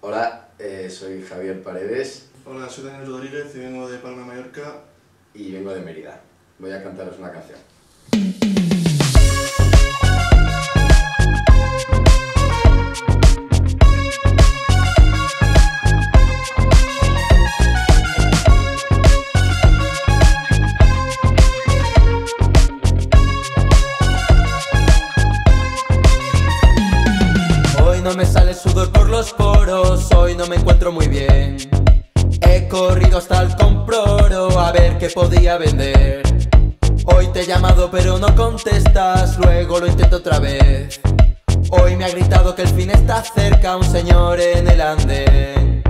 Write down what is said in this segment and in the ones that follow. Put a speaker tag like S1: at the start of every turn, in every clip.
S1: Hola, soy Javier Paredes.
S2: Hola, soy Daniel Rodríguez y vengo de Palma de Mallorca.
S1: Y vengo de Mérida. Voy a cantaros una canción.
S3: Hoy no me sale sudor por los poros, hoy no me encuentro muy bien. He corrido hasta el comproro a ver qué podía vender. Hoy te he llamado pero no contestas, luego lo intento otra vez. Hoy me ha gritado que el fin está cerca un señor en el andén.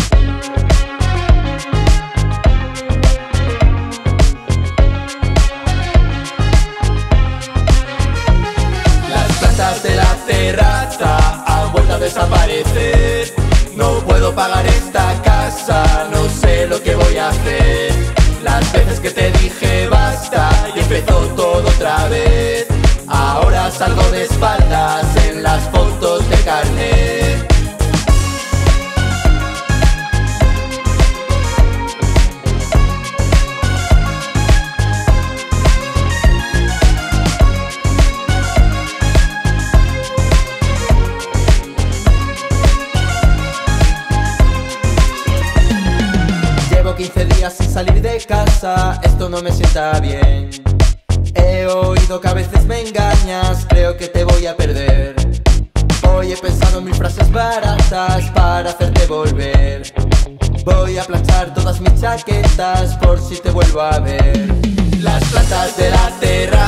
S3: Las plantas de la terraza han vuelto a desaparecer. No puedo pagar esta casa, no sé lo que voy a hacer. Las veces que te dije basta y empezó todo otra vez. Ahora salgo de espaldas en las fotos de carnet. Llevo 15 días sin salir de casa, esto no me sienta bien. He oído que a veces me engañas, creo que te voy a perder. Hoy he pensado en 1000 frases baratas para hacerte volver. Voy a planchar todas mis chaquetas por si te vuelvo a ver. Las plantas de la terraza